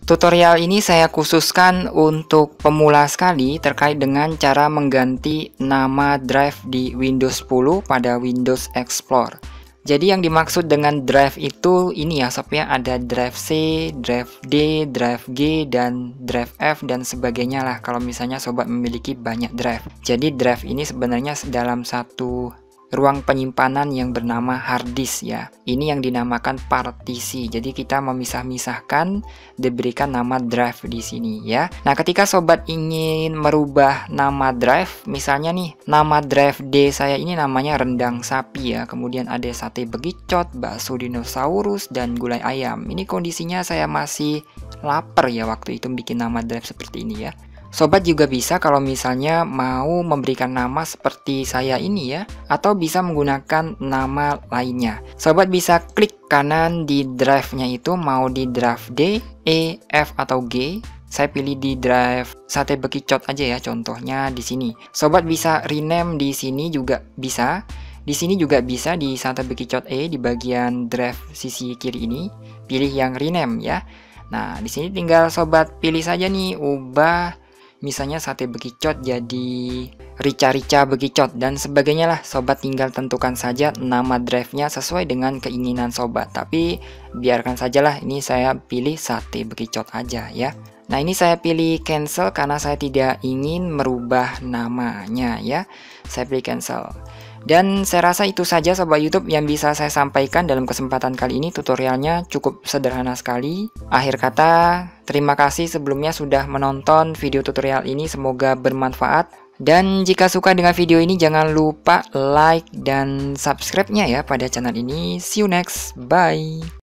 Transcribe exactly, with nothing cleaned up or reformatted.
Tutorial ini saya khususkan untuk pemula sekali terkait dengan cara mengganti nama drive di Windows sepuluh pada Windows Explorer. Jadi yang dimaksud dengan drive itu ini ya sob ya, ada drive C, drive D, drive G, dan drive F dan sebagainya lah kalau misalnya sobat memiliki banyak drive. Jadi drive ini sebenarnya dalam satu ruang penyimpanan yang bernama hard disk ya. Ini yang dinamakan partisi. Jadi kita memisah-misahkan, diberikan nama drive di sini ya. Nah, ketika sobat ingin merubah nama drive, misalnya nih, nama drive D saya ini namanya rendang sapi ya. Kemudian ada sate bekicot, bakso dinosaurus, dan gulai ayam. Ini kondisinya saya masih lapar ya waktu itu bikin nama drive seperti ini ya. Sobat juga bisa kalau misalnya mau memberikan nama seperti saya ini ya, atau bisa menggunakan nama lainnya. Sobat bisa klik kanan di drive-nya itu, mau di drive D, E, F, atau G. Saya pilih di drive sate bekicot aja ya, contohnya di sini. Sobat bisa rename di sini juga bisa. Di sini juga bisa di sate bekicot E di bagian drive sisi kiri ini, pilih yang rename ya. Nah, di sini tinggal sobat pilih saja nih, ubah misalnya sate bekicot jadi rica-rica bekicot dan sebagainya lah. Sobat tinggal tentukan saja nama drive-nya sesuai dengan keinginan sobat. Tapi biarkan sajalah, ini saya pilih sate bekicot aja ya. Nah, ini saya pilih cancel karena saya tidak ingin merubah namanya ya. Saya pilih cancel. Dan saya rasa itu saja sobat YouTube yang bisa saya sampaikan dalam kesempatan kali ini. Tutorialnya cukup sederhana sekali. Akhir kata, terima kasih sebelumnya sudah menonton video tutorial ini, semoga bermanfaat. Dan jika suka dengan video ini jangan lupa like dan subscribe-nya ya pada channel ini. See you next, bye.